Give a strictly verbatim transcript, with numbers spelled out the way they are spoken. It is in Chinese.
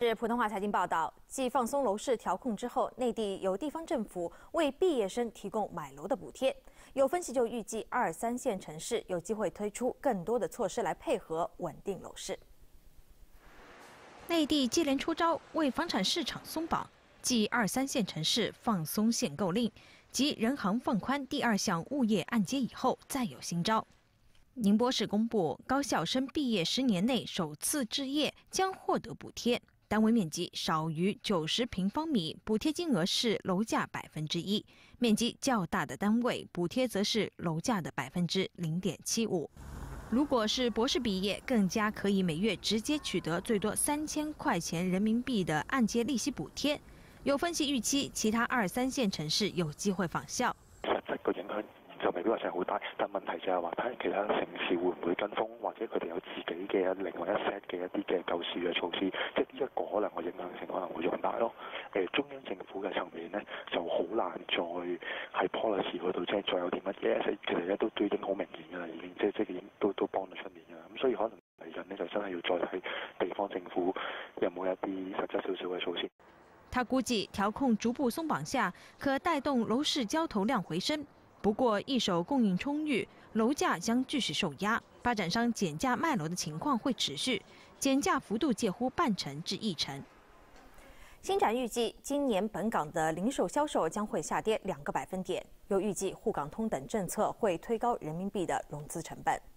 是普通话财经报道，继放松楼市调控之后，内地有地方政府为毕业生提供买楼的补贴。有分析就预计，二三线城市有机会推出更多的措施来配合稳定楼市。 内地接连出招为房产市场松绑，继二三线城市放松限购令及人行放宽第二项物业按揭以后，再有新招。宁波市公布，高校生毕业十年内首次置业将获得补贴。单位面积少于九十平方米，补贴金额是楼价百分之一；面积较大的单位，补贴则是楼价的百分之零点七五。如果是博士毕业，更加可以每月直接取得最多三千块钱人民币的按揭利息補貼。有分析預期，其他二三線城市有機會仿效。 實質個影響就未必話真係好大，但問題就係話睇下其他城市會唔會跟風，或者佢哋有自己嘅另外一 set 嘅一啲嘅救市嘅措施，即係呢一個可能個影響性可能會仲大咯。誒，中央政府嘅層面咧就好難再喺 policy 嗰度即係再有啲乜嘢，其實咧都都已經好明顯㗎啦，已經即係即係已經都都幫到出面㗎啦。咁所以可能嚟緊呢，就真係要再睇地方政府有冇一啲實質少少嘅措施。 他估計調控逐步鬆綁下，可帶動樓市交投量回升。不過，一手供應充裕，樓價將繼續受壓，發展商減價賣樓的情況會持續，減價幅度介乎半成至一成。 新展預計今年本港的零售銷售將會下跌兩個百分點，又預計滬港通等政策會推高人民幣的融資成本。